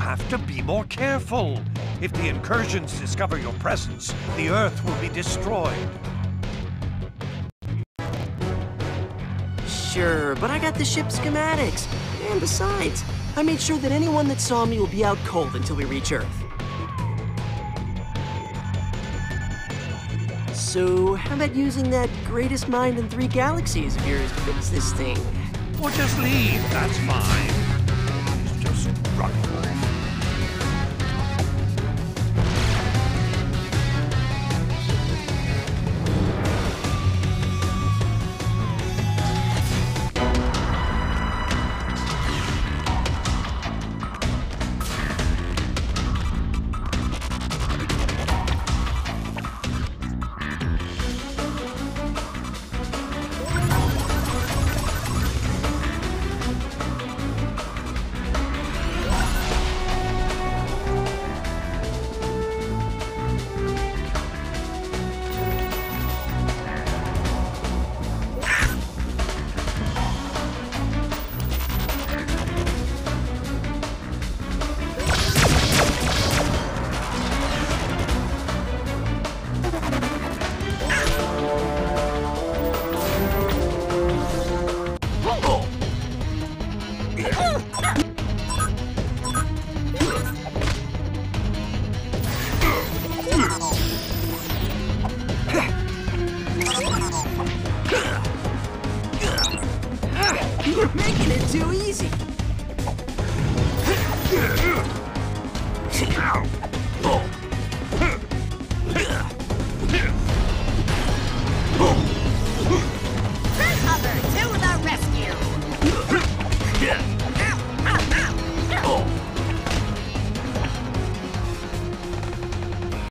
have to be more careful. If the incursions discover your presence, the Earth will be destroyed. Sure, but I got the ship schematics. And besides, I made sure that anyone that saw me will be out cold until we reach Earth. So, how about using that greatest mind in 3 galaxies of yours to fix this thing? Or just leave, that's fine.